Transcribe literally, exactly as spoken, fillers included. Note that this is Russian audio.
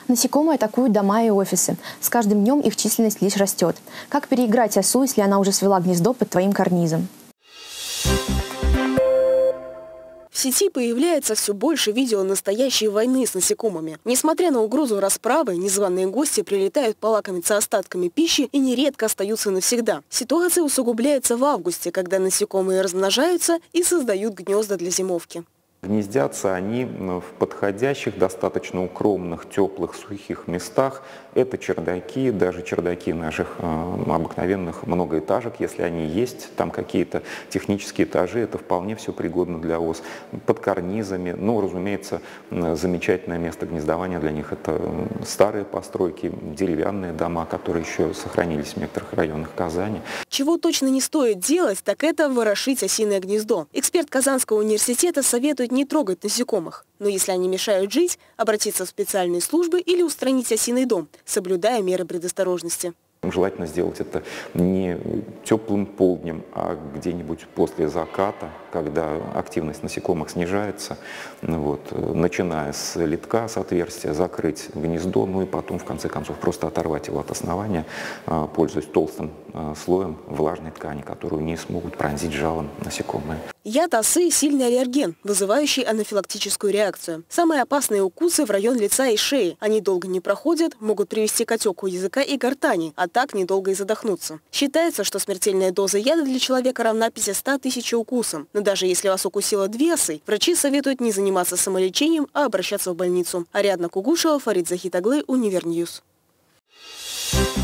Насекомые атакуют дома и офисы. С каждым днем их численность лишь растет. Как переиграть осу, если она уже свела гнездо под твоим карнизом? В сети появляется все больше видео настоящей войны с насекомыми. Несмотря на угрозу расправы, незваные гости прилетают полакомиться остатками пищи и нередко остаются навсегда. Ситуация усугубляется в августе, когда насекомые размножаются и создают гнезда для зимовки. Гнездятся они в подходящих, достаточно укромных, теплых, сухих местах. Это чердаки, даже чердаки наших э, обыкновенных многоэтажек, если они есть, там какие-то технические этажи, это вполне все пригодно для ос. Под карнизами, ну, разумеется, замечательное место гнездования для них — это старые постройки, деревянные дома, которые еще сохранились в некоторых районах Казани. Чего точно не стоит делать, так это ворошить осиное гнездо. Эксперт Казанского университета советует не трогать насекомых. Но если они мешают жить, обратиться в специальные службы или устранить осиный дом, соблюдая меры предосторожности. Желательно сделать это не теплым полднем, а где-нибудь после заката, когда активность насекомых снижается, вот, начиная с литка, с отверстия, закрыть гнездо, ну и потом, в конце концов, просто оторвать его от основания, пользуясь толстым слоем влажной ткани, которую не смогут пронзить жалом насекомые. Яд осы – сильный аллерген, вызывающий анафилактическую реакцию. Самые опасные укусы в район лица и шеи. Они долго не проходят, могут привести к отеку языка и гортани, а так недолго и задохнуться. Считается, что смертельная доза яда для человека равна пятистам тысячам укусам. Но даже если вас укусило две осы, врачи советуют не заниматься самолечением, а обращаться в больницу. Ариадна Кугушева, Фарид Захитаглы, Универньюз.